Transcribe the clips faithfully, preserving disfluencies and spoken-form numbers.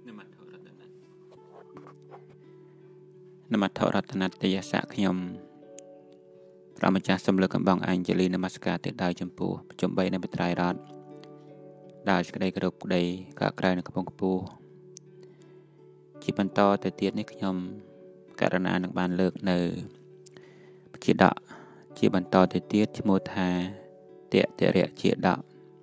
នមថរតននមថរតនតយសៈខ្ញុំព្រះម្ចាស់សំលឹកកំបងអញ្ជលីនមស្ការទៅដល់ចំពោះប្រជុំបីនៅបត្រៃរតដោយសេចក្តីគោរពក្តីកក្រៅនៅកំពង់ខ្ពស់ជាបន្តទៅទៀតនេះខ្ញុំករណានឹងបានលើកនៅជាដកជាបន្តទៅទៀតឈ្មោះថាតេតរៈជាដក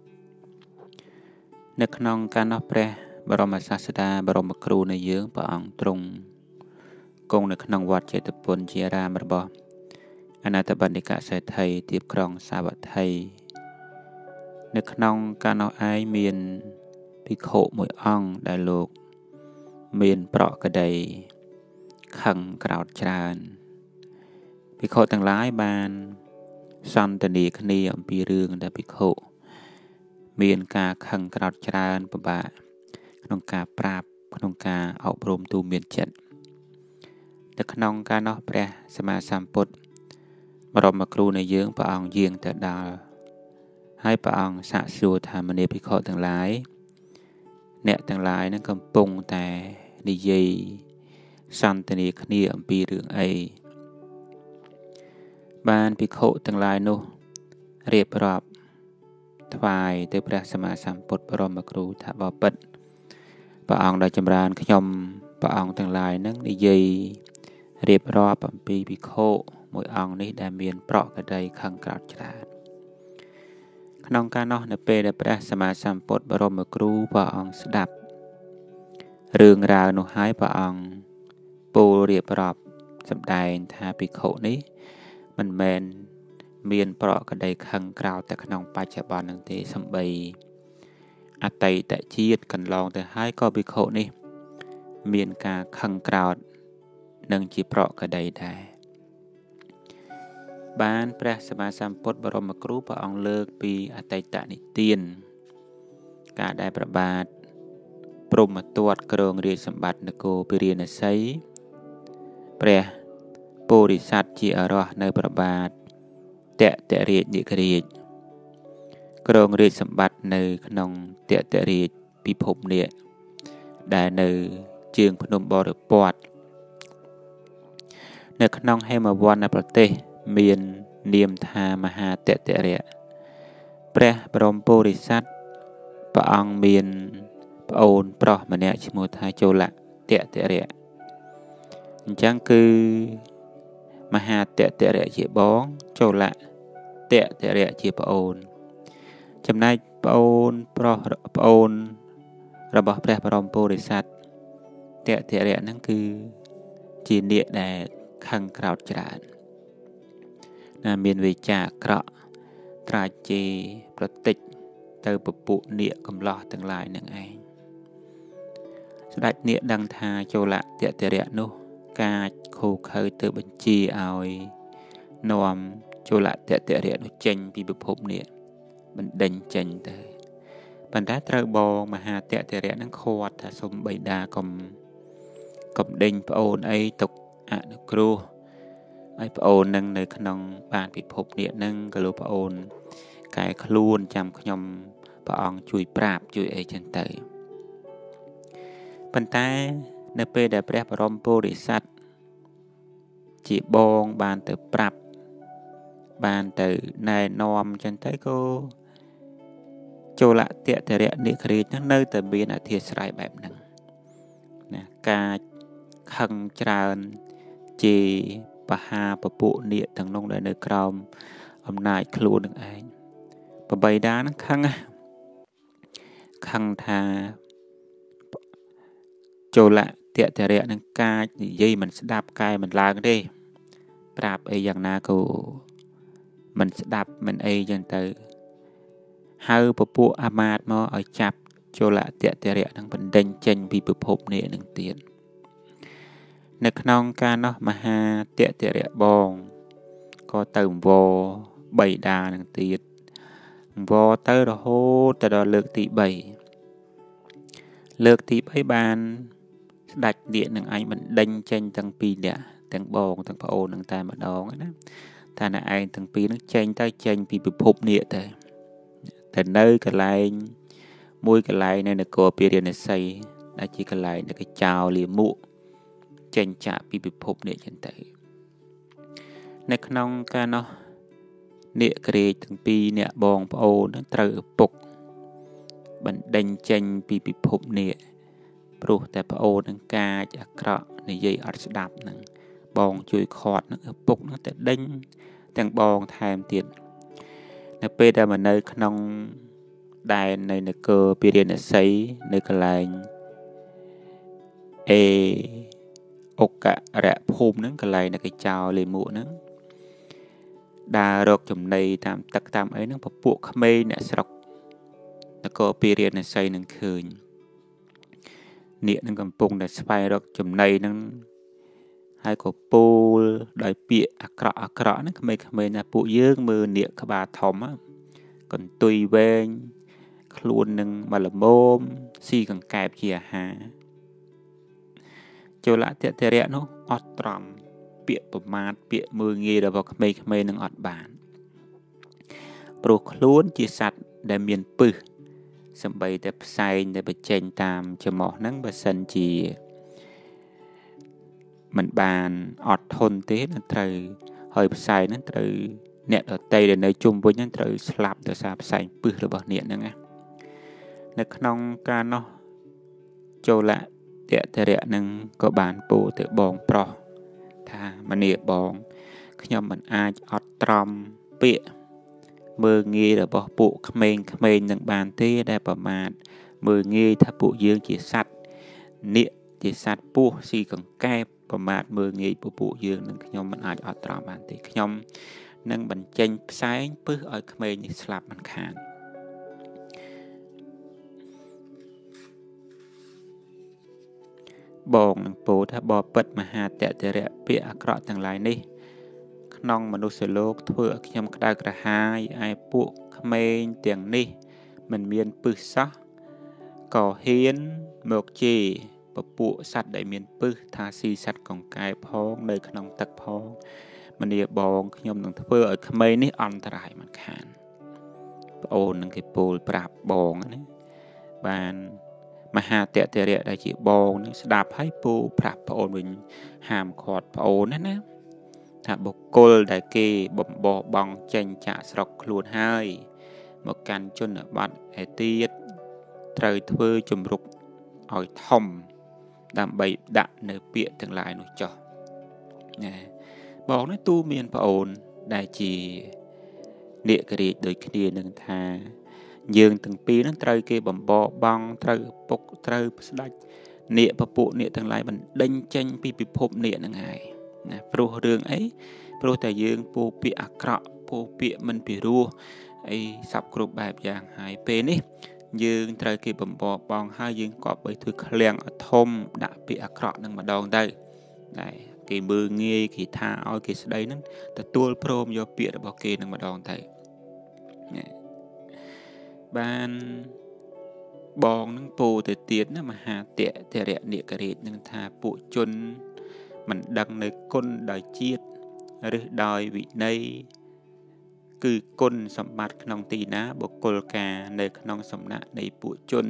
នៅក្នុងការនោះព្រះបរមសាស្តាបរមគ្រូនៃយើងព្រះអង្គទ្រង់គង់នៅក្នុងវត្តចេតពុនជាអារាមរបស់អនាថបណ្ឌិកសេដ្ឋីទីក្រុងសាវត្ថីនៅក្នុងការនោះឯងមានភិក្ខុមួយអង្គដែលលោកមានប្រក្តីខឹងក្រោធច្រើនភិក្ខុទាំងឡាយបានសន្ទនាគ្នាអំពីរឿងដែលភិក្ខុមានការខឹងក្រោធច្រើនពិបាកក្នុងការប្រាប់ក្នុងការអប់រំទូមានចិត្តនៅក្នុងការនោះព្រះសម្មាសម្ពុទ្ធបរមគ្រូនៃយើងព្រះអង្គយាងទៅដល់ហើយព្រះអង្គសាកសួរថាមនាភិក្ខុទាំងឡាយអ្នកទាំងឡាយនឹងកំពុងតែនិយាយសន្ទនាគ្នាអំពីរឿងអីបានភិក្ខុទាំងឡាយនោះរៀបរាប់ថ្វាយទៅព្រះសម្មាសម្ពុទ្ធបរមគ្រូថាបបិទ្ធព្រះអង្គដែលចម្រើនខ្ញុំព្រះអង្គទាំងឡាយនឹងនិយាយរៀបរាប់អំពីភិក្ខុមួយអង្គនេះដែលមានប្រក្តីខឹងក្រោធច្រើនក្នុងការនោះនៅពេលដែលព្រះសម្មាសម្ពុទ្ធបរមគ្រូព្រះអង្គស្ដាប់រឿងរ៉ាវនោះហើយព្រះអង្គពោលរៀបរាប់សម្ដែងថាភិក្ខុនេះមិនមែនមានប្រក្តីខឹងក្រោធតែក្នុងបច្ចុប្បន្ននឹងទេសំបីអតីតជាតិកន្លងទៅហើយក៏ភិក្ខុនេះមានការខឹងក្រោធនិងជាប្រក្តីដែរបានព្រះសម្មាសម្ពុទ្ធបរមគ្រូព្រះអង្គលើកពីអតីតនិទានការដែលព្រះបាទព្រហ្មទត្តគ្រងរាជសម្បត្តិនគរពារាណសីព្រះពោធិសត្វជាអរោះនៅព្រះបាទតេតរាជនិករាជគ្រងរាជសម្បត្តិនៅក្នុងតេតរាជពិភពនេះដែលនៅជើងភ្នំបរិពាត់នៅក្នុងហេមវ័នប្រទេសមាននាមថាមហាតេតរៈព្រះបរមពុរិស័ទព្រះអង្គមានប្អូនប្រុសម្នាក់ឈ្មោះថាជលៈតេតរៈអញ្ចឹងគឺមហាតេតរៈជាបងជលៈតេតរៈជាប្អូនចំណែកប្អូនប្រុសប្អូនរបស់ព្រះបរមពុរិស័ទតេតរៈហ្នឹងគឺជានាគដែលខឹងក្រោធច្រើនណាមានវាចាអាក្រក់ត្រាចជេរប្រតិចទៅពពួកនាគកំឡោះទាំងឡាយនឹងឯងស្ដេចនាគដឹងថាជលៈតេតរៈនោះកាចខូខើទៅបញ្ជាឲ្យនាំជលៈតេតរៈនោះចេញពីពិភពនេះបណ្ដេញចេញទៅប៉ុន្តែត្រូវបងមហាតេតរៈនឹងខាត់ថាសូមបិតាកុំកុំដេញប្អូនអីទុកអនុគ្រោះឲ្យប្អូននឹងនៅក្នុងបានពិភពនេះនឹងក៏លោកប្អូនកែខ្លួនចាំខ្ញុំព្រះអង្គជួយប្រាប់ជួយអីចឹងទៅប៉ុន្តែនៅពេលដែលព្រះបរមពុរិស័ទជាបងបានទៅប្រាប់បានទៅណែនាំចឹងទៅក៏ជលៈតេតរៈនិករាជហ្នឹងនៅតែមានអធិស្ឋានបែបហ្នឹងណាការខឹងច្រើនជាបហាពពួកនាគទាំងនោះដែលនៅក្រោមអំណាចខ្លួននឹងឯងបបៃតានឹងខឹងខឹងថាជលៈតេតរៈនឹងកាចនិយាយមិនស្ដាប់កែមិនឡើងទេប្រាប់អីយ៉ាងណាក៏មិនស្ដាប់មិនអីចឹងទៅហៅពពួកអាមាត្យមកឲ្យចាប់ជលៈតេតរៈនឹងបណ្ដេញចេញពីពិភពនេះនឹងទៀតនៅក្នុងការនោះមហាតេតរៈបងក៏ទៅអង្វរបីដានឹងទៀតអង្វរទៅរហូតទៅដល់លើកទីបីលើកទីបីបានស្ដេចនាគនឹងឯងបណ្ដេញចេញទាំងពីរនាក់ទាំងបងទាំងប្អូននឹងតែម្ដងណាថាណែឯងទាំងពីរនឹងចេញទៅចេញពីពិភពនេះទៅតែនៅកន្លែងមួយកន្លែងនៅនគរពារាណសីដែលជាកន្លែងដែលគេចោលលាមកចេញចាក់ពីពិភពនេះចឹងទៅនៅក្នុងការនោះអ្នកក្រេកទាំងពីរអ្នកបងប្អូនត្រូវឪពុកបណ្ដេញចេញពីពិភពនេះព្រោះតែប្អូននឹងកាចអាក្រក់និយាយអត់ស្ដាប់ហ្នឹងបងជួយខាត់នឹងឪពុកនឹងតែដេញទាំងបងថែមទៀតនៅពេលដែលមកនៅក្នុងដែននៃនគរពារាណសីនៅកន្លែងអេអុករៈភូមិហ្នឹងកន្លែងដែលគេចោលលេមួកហ្នឹងដើររកចំណីតាមទឹកតាមអីហ្នឹងពពួកក្មេងអ្នកស្រុកនគរពារាណសីនឹងឃើញនាគនឹងកំពុងតែស្វែងរកចំណីហ្នឹងហើយក៏ពូលដោយពាក្យអាក្រក់អាក្រក់ហ្នឹងក្មេងៗណាពួកយើងមើលនាគក្បាលធំកន្ទុយវែងខ្លួននឹងមកល្មមស៊ីកង្កែបជាអាហារចូលអតិថិរៈនោះអត់ត្រង់ពាក្យប្រមាថពាក្យមើលងាយរបស់ក្មេងៗនឹងអត់បានព្រោះខ្លួនជាសត្វដែលមានពឹសសំបីតែផ្សែងដែលបញ្ចេញតាមច្រមុះហ្នឹងបើសិនជាមិនបានអត់ធន់ទេនឹងត្រូវហើយផ្សែងហ្នឹងត្រូវអ្នកដតីដែលនៅជុំវិញហ្នឹងត្រូវស្លាប់ដោយសារផ្សែងពឹសរបស់នាគហ្នឹងណានៅក្នុងការនោះចូលៈតេតរៈនឹងក៏បានពោលទៅបងប្រុសថាមនាបងខ្ញុំមិនអាចអត់ត្រំពាក្យមើលងាយរបស់ពួកក្មេងៗនឹងបានទេដែលប្រមាថមើលងាយថាពួកយើងជាសត្វនាគជាសត្វពស់ស៊ីកង្កែបប្រមាថមើលងាយពួកយើងនឹងខ្ញុំមិនអាចអត់ត្រំបានទេខ្ញុំនឹងបញ្ចេញផ្សែងពឹសឲ្យក្មេងនេះស្លាប់មិនខានបងនឹងពោលថាបបិទ្ធមហាតេតរៈពាក្យអាក្រក់ទាំងឡាយនេះក្នុងមនុស្សលោកធ្វើឲ្យខ្ញុំក្តៅក្រហាយឯពួកក្មេងទាំងនេះមិនមានពឹសសោះក៏ហ៊ានមកជេរពពួកសត្វដែលមានពឹសថាស៊ីសត្វកង្កែបផងនៅក្នុងទឹកផងមនាបងខ្ញុំនឹងធ្វើឲ្យក្មេងនេះអន្តរាយមិនខានប្អូននឹងគេពោលប្រាប់បងណាបានមហាតេតរៈដែលជាបងនឹងស្ដាប់ហើយពូប្រាប់ប្អូនវិញហាមឃាត់ប្អូនណាណាថាបុគ្គលដែលគេបំបោះបង់ចេញចាក់ស្រុកខ្លួនហើយមកកាន់ជនបទឯទៀតត្រូវធ្វើជំរុកឲ្យធំដើម្បីដាក់នៅពាក្យទាំងឡាយនោះចុះណាបងនេះទូមានប្អូនដែលជានាគរាជដូចគ្នានឹងថាយើងទាំងពីរនឹងត្រូវគេបំបោបង់ត្រូវពុកត្រូវស្ដាច់នាគពពួកនាគទាំងឡាយបណ្ដេញចេញពីពិភពនាគហ្នឹងហើយណាព្រោះរឿងអីព្រោះតែយើងពោលពាក្យអាក្រក់ពោលពាក្យមិនពិរោះអីសັບគ្រប់បែបយ៉ាងហើយពេលនេះយើងត្រូវគេបំបោបង់ហើយយើងក៏បីធ្វើឃ្លាំងអធំដាក់ពាក្យអាក្រក់នឹងម្ដងទៅតែគេមើលងាយគេថាឲ្យគេស្ដីនឹងទទួលព្រមយកពាក្យរបស់គេនឹងម្ដងទៅបានបងនឹងពោលទៅទៀតណាមហាតេតរៈនិករាជនឹងថាពួកជនមិនដឹងនៅគុណដោយជាតិឬដោយវិន័យគឺគុណសម្បត្តិក្នុងទីណាបុគ្គលការនៅក្នុងសំណាក់នៃពួកជន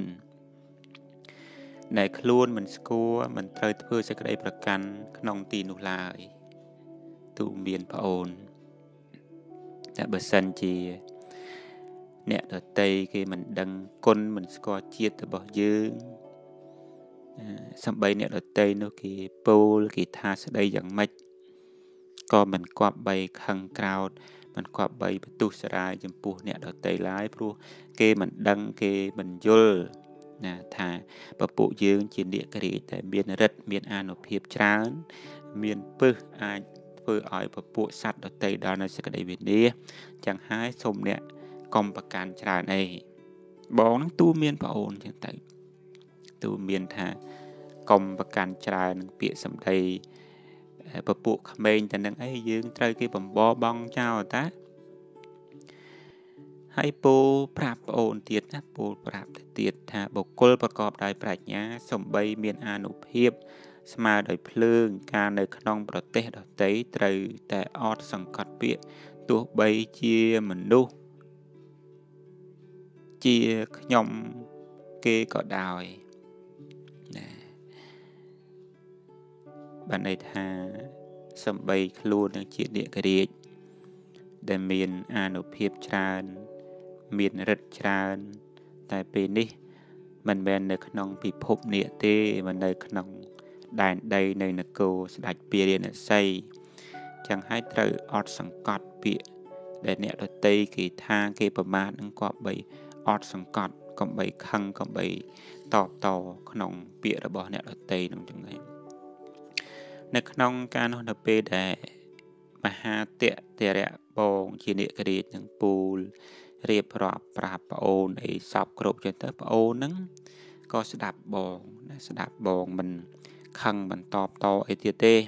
ដែលខ្លួនមិនស្គាល់មិនត្រូវធ្វើសេចក្តីប្រកាន់ក្នុងទីនោះឡើយទូមានប្អូនតែបើសិនជាអ្នកដតីគេមិនដឹងគុណមិនស្គាល់ជាតិរបស់យើងសំបីអ្នកដតីនោះគេពោលគេថាស្ដីយ៉ាងម៉េចក៏មិនគប្បីខឹងក្រោធមិនគប្បីបន្ទុះសារាយចំពោះអ្នកដតីឡើយព្រោះគេមិនដឹងគេមិនយល់ណាថាពពួកយើងជានាគរាជតែមានរិទ្ធមានអានុភាពច្រើនមានពឹសអាចធ្វើឲ្យពពួកសត្វដតីដល់នៅសេចក្តីវិនាសចឹងហើយសូមអ្នកកុំប្រកាន់ច្រើនអីបងនឹងទូមានប្អូនចឹងទៅទូមានថាកុំប្រកាន់ច្រើននឹងពាក្យសម្ដីពពួកក្មេងតែនឹងអីយើងត្រូវគេបំបោបង់ចោលតាហើយពូប្រាប់ប្អូនទៀតណាពូប្រាប់ទៅទៀតថាបុគ្គលប្រកបដោយប្រាជ្ញាសំបីមានអានុភាពស្មើដោយភ្លើងការនៅក្នុងប្រទេសដទៃត្រូវតែអត់សង្កត់ពាក្យទោះបីជាមនុស្សជាខ្ញុំគេក៏ដោយណា bạn ấy tha sầm bay luôn đang chia địa cái địa để miền an ở phía tràn miền rất tràn tại bên đi mình bên nơi khăn bị phốp địa tê mình nơi khăn đàn đây nơi là cô sẽ đặt bia điện ở xây chẳng hay trời ọt sẵn cọt bia để nẹ đôi tây kỳ tha kỳ bà mát nâng có bầy ọt sẵn cọt còn bầy khăn còn bầy tọp tò khăn bia ra bỏ nẹ đôi tây nâng chẳng ngay nơi khăn ca nó nập bê để mà ha tệ tệ rẹ bông chỉ nẹ cái đi nâng bùl riêng rọp rạp bà ôn ấy sọc group cho tới bà ôn nâng có sẽ đạp bông sẽ đạp bông mình khăn mình tọp to ấy tiết tê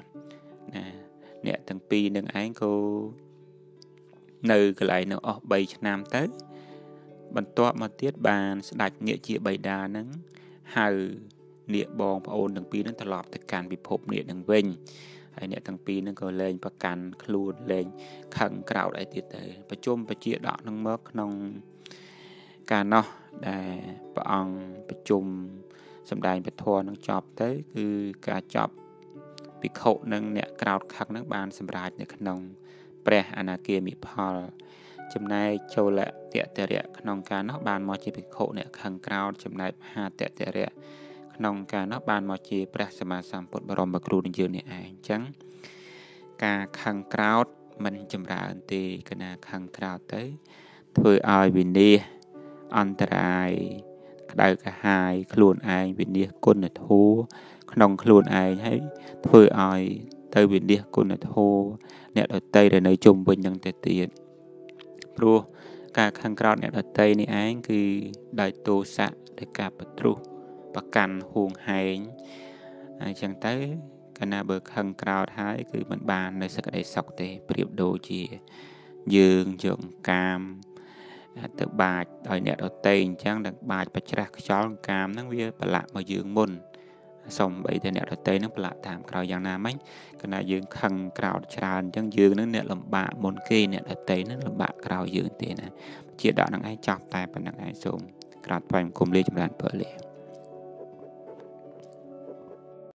nè từng pi nâng ánh cô nơi cái lại nó ở bảy năm tới bần tọa mà tiết bàn sẽ đặt nghĩa chia bảy đà nâng hào nịa bong và ôn từng pi nâng thật lọp tất cả bị phốp nịa nâng vinh hay nè từng pi nâng có lên và cắn luôn lên khăn cào lại tiết tới và chôm và chia đọ nâng mớt nông cả nó để bà ông bà chôm xâm đài bà thua nâng chọp tới cứ cả chọp bị khổ nâng nẹ cào khắc nâng bàn xâm rạch nè khăn nông pre ana kia mi phal chấm này châu lệ tệ tệ rẹ khăn ca nó bàn mò chỉ bị khổ nè khăn cào chấm này hà tệ tệ rẹ khăn ca nó bàn mò chỉ pre sama sam bột brom bạc ru như này ai trắng ca khăn cào mình chấm ra anh tì cái na khăn cào tới thôi ai vì đi anh trai đại cả hai luôn ai vì đi con là thua khăn luôn ai thấy thôi ai tới vì đi con là thua nè ở tây để nơi chung với nhân tệ tiền pro cả khăn cào nè ở tây này anh cứ đại tô sạ để cả bát tru bát cằn huồng hành chẳng tới cái nào bờ khăn cào thái cứ mình bàn nơi sắc đại sọc tệ biểu đồ chỉ dương dưỡng cam từ bạch đòi nè ở tây chẳng được bạch bạch ra cho cam nó với bà lạ mà dương môn xong bây giờ nè ở tây nó là tạm cào giang nam ấy cái này dương khăn cào tràn chẳng dương nó nè làm bạ môn kia nè ở tây nó làm bạ cào dương tiền này chia đoạn năng ai chọc tay và năng ai dùng cào toàn cùng lên trong đàn bờ liền